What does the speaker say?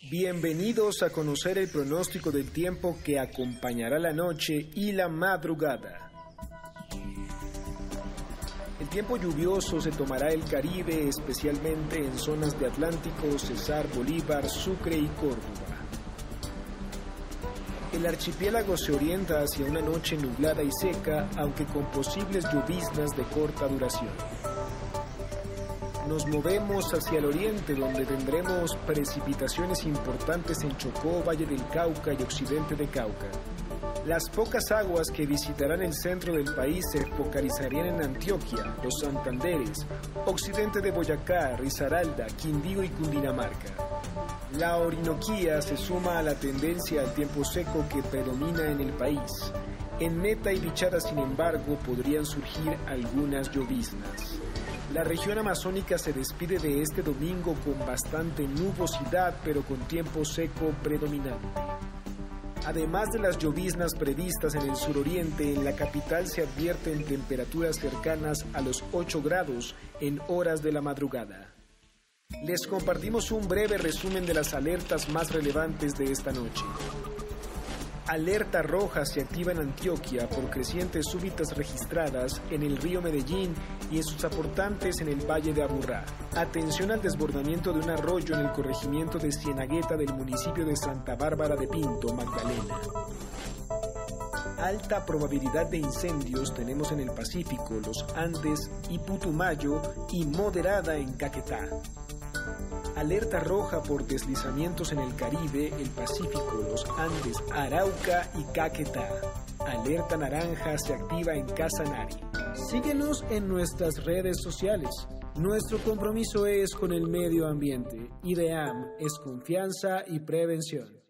Bienvenidos a conocer el pronóstico del tiempo que acompañará la noche y la madrugada. El tiempo lluvioso se tomará el Caribe, especialmente en zonas de Atlántico, Cesar, Bolívar, Sucre y Córdoba. El archipiélago se orienta hacia una noche nublada y seca, aunque con posibles lloviznas de corta duración. Nos movemos hacia el oriente, donde tendremos precipitaciones importantes en Chocó, Valle del Cauca y occidente de Cauca. Las pocas aguas que visitarán el centro del país se focalizarían en Antioquia, los Santanderes, occidente de Boyacá, Risaralda, Quindío y Cundinamarca. La Orinoquía se suma a la tendencia al tiempo seco que predomina en el país. En Meta y Bichada, sin embargo, podrían surgir algunas lloviznas. La región amazónica se despide de este domingo con bastante nubosidad, pero con tiempo seco predominante. Además de las lloviznas previstas en el suroriente, en la capital se advierten temperaturas cercanas a los 8 grados en horas de la madrugada. Les compartimos un breve resumen de las alertas más relevantes de esta noche. Alerta roja se activa en Antioquia por crecientes súbitas registradas en el río Medellín y en sus aportantes en el valle de Aburrá. Atención al desbordamiento de un arroyo en el corregimiento de Cienagueta del municipio de Santa Bárbara de Pinto, Magdalena. Alta probabilidad de incendios tenemos en el Pacífico, los Andes y Putumayo, y moderada en Caquetá. Alerta roja por deslizamientos en el Caribe, el Pacífico, los Andes, Arauca y Caquetá. Alerta naranja se activa en Casanare. Síguenos en nuestras redes sociales. Nuestro compromiso es con el medio ambiente. IDEAM es confianza y prevención.